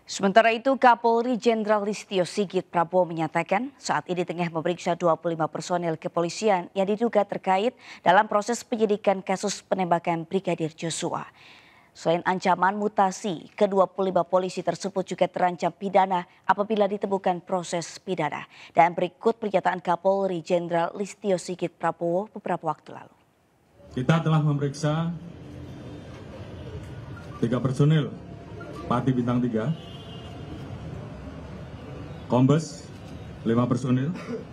Sementara itu, Kapolri Jenderal Listio Sigit Prabowo menyatakan saat ini tengah memeriksa 25 personel kepolisian yang diduga terkait dalam proses penyidikan kasus penembakan Brigadir Joshua. Selain ancaman mutasi, ke-25 polisi tersebut juga terancam pidana apabila ditemukan proses pidana. Dan berikut pernyataan Kapolri Jenderal Listio Sigit Prabowo beberapa waktu lalu. Kita telah memeriksa 3 personil Pati Bintang 3, Kombes 5 personil,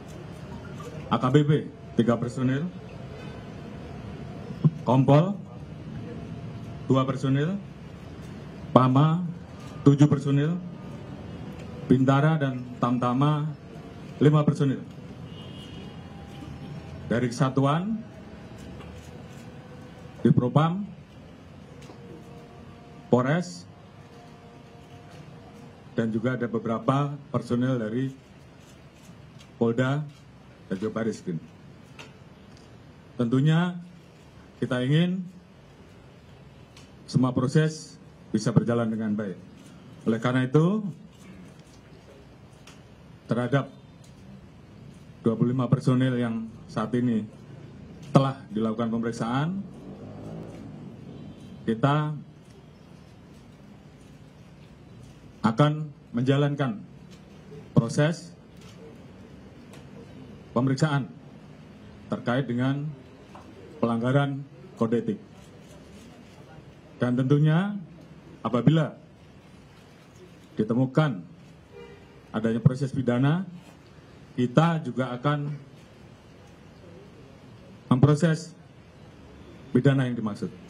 AKBP 3 personil, Kompol 2 personil, Pama 7 personil, Bintara dan Tamtama 5 personil. Dari kesatuan di Propam, Polres, dan juga ada beberapa personel dari Polda dan juga Bariskim. Tentunya kita ingin semua proses bisa berjalan dengan baik. Oleh karena itu, terhadap 25 personel yang saat ini telah dilakukan pemeriksaan, kita akan menjalankan proses pemeriksaan terkait dengan pelanggaran kode etik. Dan tentunya apabila ditemukan adanya proses pidana, kita juga akan memproses pidana yang dimaksud.